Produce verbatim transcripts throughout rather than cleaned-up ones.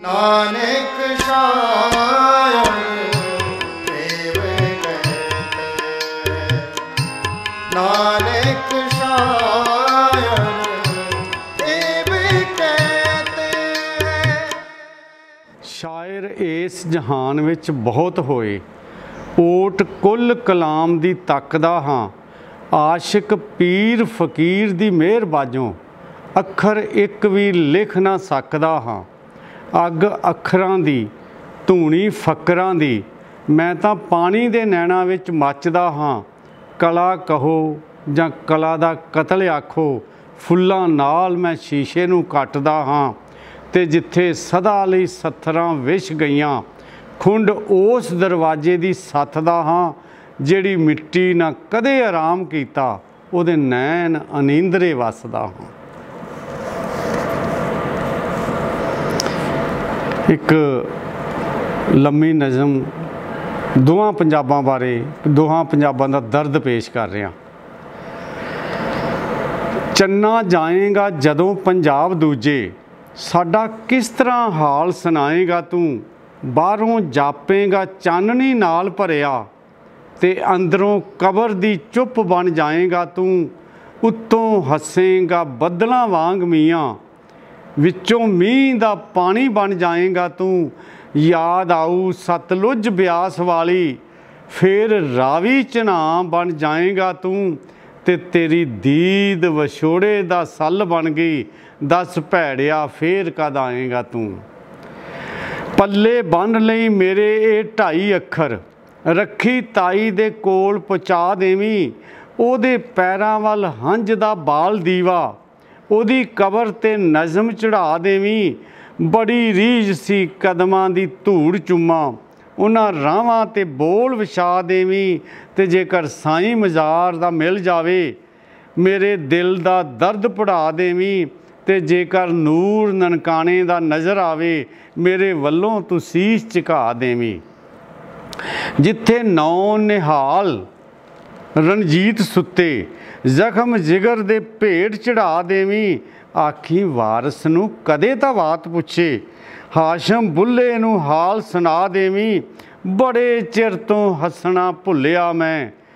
नानक शायर देव कहते, नानक शायर देव कहते। शायर इस जहान विच बहुत होए, ओट कुल कलाम दी तकदा हाँ। आशिक पीर फकीर दी मेहर बाजों, अखर एक भी लिख ना सकदा हाँ। अग अखरां दी धूनी फकरां दी, मैं तां पानी दे नैणां विच मचदा हाँ। कला कहो जां कला दा कतल आखो, फुल्लां नाल मैं शीशे नूं कटदा हाँ। ते जिथे सदा लई सत्थरां विछ गईयां, खुंड उस दरवाजे दी सੱਥਦਾ हाँ। ਜਿਹੜੀ मिट्टी ना कदे आराम कीता, ਉਹਦੇ नैन अनींदरे वसदा हाँ। एक लम्मी नज़म दोवां पंजाबां बारे, दोहां पंजाबां दा दर्द पेश कर रहा। चन्ना जाएगा जदों पंजाब दूजे, साडा किस तरह हाल सुनाएगा तू। बाहरों जापेगा चाननी नाल भरिया, ते अंदरों कबर दी चुप बन जाएगा तू। उत्तों हसेगा बदलों वांग मियाँ, विचों मींह दा पानी बन जाएगा तू। याद आऊ सतलुज ब्यास वाली, फिर रावी चनां बन जाएगा तू। ते तेरी दीद विछोड़े दा सल बन गई, दस भैड़िया फिर कद आएगा तू। पल्ले बन लई मेरे ये ढाई अखर, रखी ताई दे कोल पहुँचा देवी। ओदे पैरां वल हंज दा बाल दीवा, ओदी कबर ते नज़म चढ़ा देवी। बड़ी रीझ सी कदमां दी धूड़ चुम्मा, उन्हां रावां ते बोल विछा देवी। ते जेकर साईं मज़ार दा मिल जावे, मेरे दिल दा दर्द पढ़ा देवी। ते जेकर नूर ननकाने दा नज़र आवे, मेरे वल्लों तू सीस झुका देवी। जिथे नौ निहाल रणजीत सुते, जख्म जिगर दे भेट चढ़ा देवी। आखी वारस नूं कदे तां बात पुछे, हाशम बुल्ले नूं हाल सुना देवी। बड़े चिर तो हसना भुलिया मैं,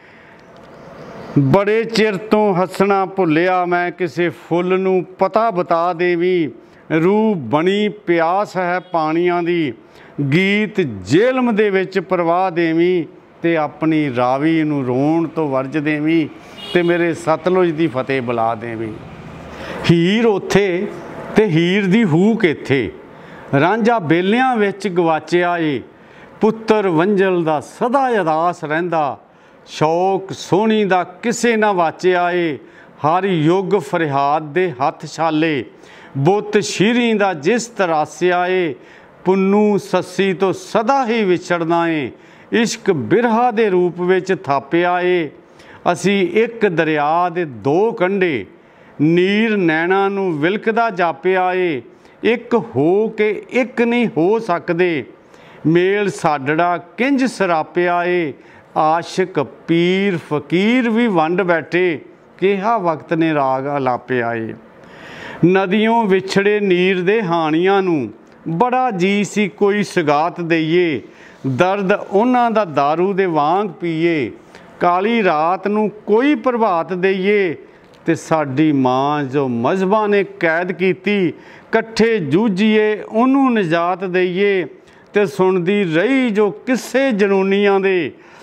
बड़े चिर तो हसना भुलिया मैं। किसे फुल नूं पता बता देवी। रूह बनी प्यास है पानियां दी, गीत जेलम दे विच परवाह देवी। ते अपनी रावी नूं रोण तो वर्ज देवी, ते मेरे सतलुज दी फतेह बुला देवी। हीर उथे ते हीर दी हूक इथे, रांझा बेलियां विच गवाचिया ए। पुत्तर वंजल दा सदा अदास रहिंदा, शौक सोहणी दा किसे ना वाचिया ए। हर युग फरियाद दे हथ छाले, बुत शीरी दा जिस तरासिया ए। पुन्नू सस्सी तो सदा ही विछड़ना है, इश्क बिरहा दे रूप विच थापिया है। असी एक दरिया दे दो कंढे, नीर नैणा नूं विलकदा जापिया है। एक हो के एक नहीं हो सकदे, मेल साडड़ा किंज सरापिया है। आशिक पीर फकीर भी वंड बैठे, किहा वक्त ने राग अलापिया है। नदियों विछड़े नीर दे हानियां नूं, बड़ा जी सी कोई सगात देइए। दर्द उन्हां दा दारू दे वांग पीए, काली रात नूं कोई प्रभात देइए। ते साडी मां जो मजहबां ने कैद कीती, कट्ठे जूझीए उन्हूं निजात देइए। ते सुणदी रही जो किस्से जनूनियां दे,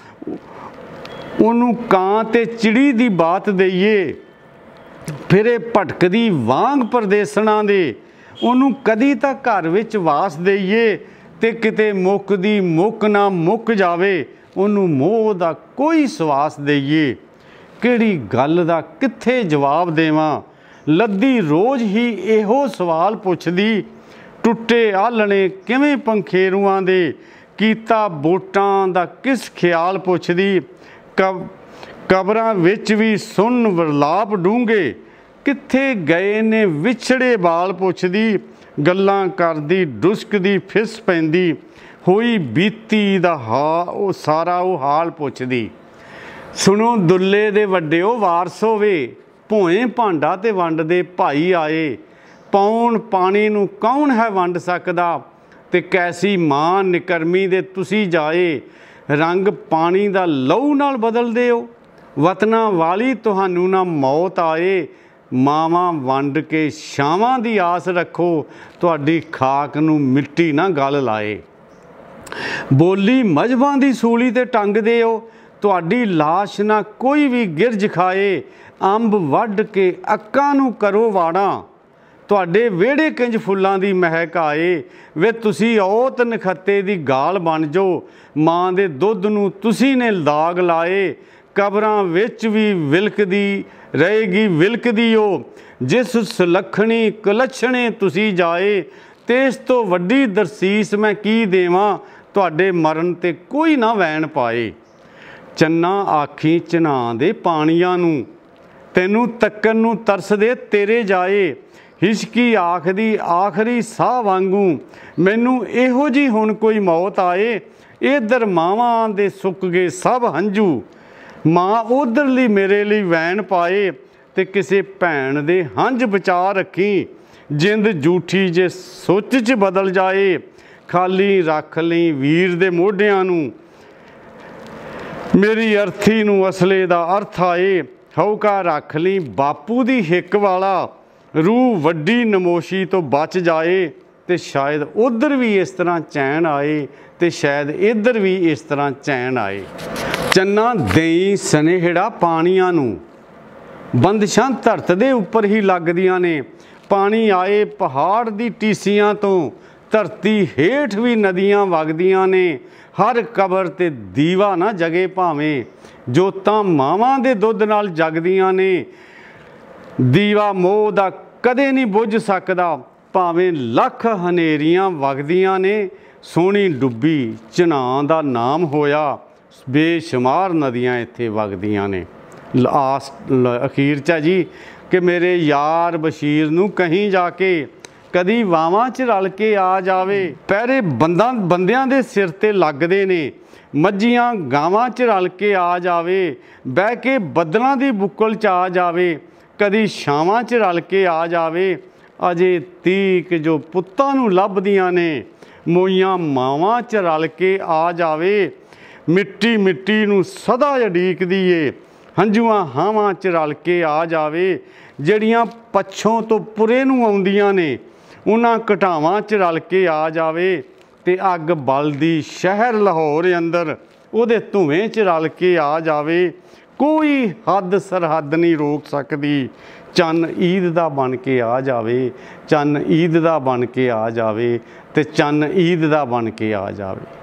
उन्हूं कां ते चिड़ी दी बात देइए। फिरे भटकदी वांग परदेसणां दे, ਉਹਨੂੰ कदी ਤਾਂ घर ਵਿੱਚ ਵਾਸ ਦੇਈਏ। ਤੇ ਕਿਤੇ ਮੁੱਕਦੀ ਮੁੱਕ ਨਾ ਮੁੱਕ ਜਾਵੇ, ਉਹਨੂੰ ਮੋਹ ਦਾ ਕੋਈ ਸਵਾਸ ਦੇਈਏ। ਕਿਹੜੀ ਗੱਲ ਦਾ ਕਿੱਥੇ ਜਵਾਬ ਦੇਵਾਂ, ਲੱਦੀ ਰੋਜ਼ ਹੀ ਇਹੋ ਸਵਾਲ ਪੁੱਛਦੀ। ਟੁੱਟੇ ਆਲਣੇ ਕਿਵੇਂ ਪੰਖੇਰੂਆਂ ਦੇ, ਕੀਤਾ ਬੋਟਾਂ ਦਾ ਕਿਸ ਖਿਆਲ ਪੁੱਛਦੀ। ਕਬ ਕਬਰਾਂ ਵਿੱਚ ਵੀ ਸੁਣ ਵਰਲਾਪ ਡੂੰਘੇ, कित्थे गए ने विछड़े बाल पुछदी। गल्लां करदी डुसकदी फिस पैंदी, होई बीती दा हा ओ सारा ओ हाल पुछदी। सुनो दुल्ले दे वड्डिओ वारस होवे, भोए भांडा ते वंड दे भाई आए। पाउण पानी नूं कौन है वंड सकदा, ਤੇ ਕੈਸੀ ਮਾਂ ਨਿਕਰਮੀ ਦੇ ਤੁਸੀਂ ਜਾਏ, ਰੰਗ ਪਾਣੀ ਦਾ ਲਹੂ ਨਾਲ ਬਦਲਦੇ ਹੋ। ਵਤਨਾਂ ਵਾਲੀ ਤੁਹਾਨੂੰ ਨਾ ਮੌਤ ਆਏ, ਮਾਵਾਂ ਵੰਡ ਕੇ ਛਾਵਾਂ ਦੀ ਆਸ ਰੱਖੋ, ਤੁਹਾਡੀ ਖਾਕ ਨੂੰ ਮਿੱਟੀ ਨਾ ਗਲ ਲਾਏ। ਬੋਲੀ ਮਜ਼੍ਹਬਾਂ ਦੀ ਸੂਲੀ ਤੇ ਟੰਗਦੇ ਹੋ, ਤੁਹਾਡੀ ਲਾਸ਼ ਨਾ ਕੋਈ ਵੀ ਗਿਰਝ ਖਾਏ। ਅੰਬ ਵੱਢ ਕੇ ਅੱਕਾਂ ਨੂੰ ਕਰੋ ਵਾੜਾਂ, ਤੁਹਾਡੇ ਵਿਹੜੇ ਕਿੰਜ ਫੁੱਲਾਂ ਦੀ ਮਹਿਕ ਆਏ। ਵੇ ਤੁਸੀਂ ਔਤ ਨਖੱਤੇ ਦੀ ਗਾਲ ਬਣ ਜਾਓ, ਮਾਂ ਦੇ ਦੁੱਧ ਨੂੰ ਤੁਸੀਂ ਨੇ ਦਾਗ ਲਾਏ। ਕਬਰਾਂ ਵਿੱਚ ਵੀ ਵਿਲਕਦੀ ਰਹੇਗੀ ਵਿਲਕਦੀ ਉਹ, ਜਿਸ ਸੁਲੱਖਣੀ ਕੁਲੱਛਣੇ ਤੁਸੀਂ ਜਾਏ। ਤੇ ਇਸ ਤੋਂ ਵੱਡੀ ਦਰਸੀਸ ਮੈਂ ਕੀ ਦੇਵਾਂ, ਤੁਹਾਡੇ ਮਰਨ ਤੇ ਕੋਈ ਨਾ ਵੈਣ ਪਾਏ। ਚੰਨਾ ਆਖੀ ਚਨਾਹ ਦੇ ਪਾਣੀਆਂ ਨੂੰ, ਤੈਨੂੰ ਤੱਕਣ ਨੂੰ ਤਰਸਦੇ ਤੇਰੇ ਜਾਏ। ਹਿਚਕੀ ਆਖਦੀ ਆਖਰੀ ਸਾਹ ਵਾਂਗੂ, ਮੈਨੂੰ ਇਹੋ ਜਿਹੀ ਹੁਣ ਕੋਈ ਮੌਤ ਆਏ। ਇੱਧਰ ਮਾਵਾਂ ਦੇ ਸੁੱਕ ਗਏ ਸਭ ਹੰਝੂ, ਮਾਂ ਉਧਰਲੀ ਮੇਰੇ ਲਈ ਵੈਣ ਪਾਏ। ਤੇ ਕਿਸੇ ਭੈਣ ਦੇ ਹੰਝ ਬਚਾ ਰੱਖੀ, ਜਿੰਦ ਝੂਠੀ ਜੇ ਸੋਚ 'ਚ ਬਦਲ ਜਾਏ। ਖਾਲੀ ਰੱਖ ਲਈ ਵੀਰ ਦੇ ਮੋਢਿਆਂ ਨੂੰ, ਮੇਰੀ ਅਰਥੀ ਨੂੰ ਅਸਲੇ ਦਾ ਅਰਥ ਆਏ। ਹਉਕਾ ਰੱਖ ਲਈ ਬਾਪੂ ਦੀ ਹਿੱਕ ਵਾਲਾ, ਰੂਹ ਵੱਡੀ ਨਮੋਸ਼ੀ ਤੋਂ ਬਚ ਜਾਏ। ਤੇ ਸ਼ਾਇਦ ਉਧਰ ਵੀ ਇਸ ਤਰ੍ਹਾਂ ਚੈਨ ਆਏ, ਤੇ ਸ਼ਾਇਦ ਇੱਧਰ ਵੀ ਇਸ ਤਰ੍ਹਾਂ ਚੈਨ ਆਏ। ਚੰਨਾ ਦੇਈ ਸਨੇਹੜਾ ਪਾਣੀਆਂ ਨੂੰ, ਬੰਦਸ਼ਾਂ ਧਰਤ ਦੇ ਉੱਪਰ ਹੀ ਲੱਗਦੀਆਂ ਨੇ। ਪਾਣੀ ਆਏ ਪਹਾੜ ਦੀ ਟੀਸੀਆਂ ਤੋਂ, ਧਰਤੀ ਹੇਠ ਵੀ ਨਦੀਆਂ ਵਗਦੀਆਂ ਨੇ। ਹਰ ਕਬਰ ਤੇ ਦੀਵਾ ਨਾ ਜਗੇ ਭਾਵੇਂ, ਜੋਤਾਂ ਮਾਵਾਂ ਦੇ ਦੁੱਧ ਨਾਲ ਜਗਦੀਆਂ ਨੇ। ਦੀਵਾ ਮੋਹ ਦਾ ਕਦੇ ਨਹੀਂ ਬੁੱਝ ਸਕਦਾ, ਭਾਵੇਂ ਲੱਖ ਹਨੇਰੀਆਂ ਵਗਦੀਆਂ ਨੇ। ਸੋਹਣੀ ਡੁੱਬੀ ਚਨਾਹ ਦਾ ਨਾਮ ਹੋਇਆ, ਬੇਸ਼ੁਮਾਰ ਨਦੀਆਂ ਇੱਥੇ ਵਗਦੀਆਂ ਨੇ। ਆਸ ਅਖੀਰ 'ਚ ਜੀ ਕਿ ਮੇਰੇ ਯਾਰ ਬਸ਼ੀਰ ਨੂੰ ਕਹੀਂ ਜਾ ਕੇ ਕਦੀ ਵਾਵਾਂ 'ਚ ਰਲ ਕੇ ਆ ਜਾਵੇ। ਪਹਿਰੇ ਬੰਦਾਂ ਬੰਦਿਆਂ ਦੇ ਸਿਰ 'ਤੇ ਲੱਗਦੇ ਨੇ, ਮੱਝੀਆਂ ਗਾਵਾਂ 'ਚ ਰਲ ਕੇ ਆ ਜਾਵੇ। ਬਹਿ ਕੇ ਬੱਦਲਾਂ ਦੀ ਬੁੱਕਲ 'ਚ ਆ ਜਾਵੇ, ਕਦੀ ਛਾਵਾਂ 'ਚ ਰਲ ਕੇ ਆ ਜਾਵੇ। ਅਜੇ ਤੀਕ ਜੋ ਪੁੱਤਾਂ ਨੂੰ ਲੱਭਦੀਆਂ ਨੇ, ਮੋਈਆਂ ਮਾਵਾਂ 'ਚ ਰਲ ਕੇ ਆ ਜਾਵੇ। ਮਿੱਟੀ ਮਿੱਟੀ ਨੂੰ ਸਦਾ ਉਡੀਕਦੀ ਏ, ਹੰਝੂਆਂ ਹਾਵਾਂ 'ਚ ਰਲ ਕੇ ਆ ਜਾਵੇ। ਜਿਹੜੀਆਂ ਪੱਛੋਂ ਤੋਂ ਪੁਰੇ ਨੂੰ ਆਉਂਦੀਆਂ ਨੇ, ਉਹਨਾਂ ਘਟਾਵਾਂ 'ਚ ਰਲ ਕੇ ਆ ਜਾਵੇ। ਤੇ ਅੱਗ ਬਲਦੀ ਸ਼ਹਿਰ ਲਾਹੌਰ ਅੰਦਰ, ਉਹਦੇ ਧੂਏਂ 'ਚ ਰਲ ਕੇ ਆ ਜਾਵੇ। ਕੋਈ ਹੱਦ ਸਰਹੱਦ ਨਹੀਂ ਰੋਕ ਸਕਦੀ, ਚੰਨ ਈਦ ਦਾ ਬਣ ਕੇ ਆ ਜਾਵੇ। ਚੰਨ ਈਦ ਦਾ ਬਣ ਕੇ ਆ ਜਾਵੇ, ਤੇ ਚੰਨ ਈਦ ਦਾ ਬਣ ਕੇ ਆ ਜਾਵੇ।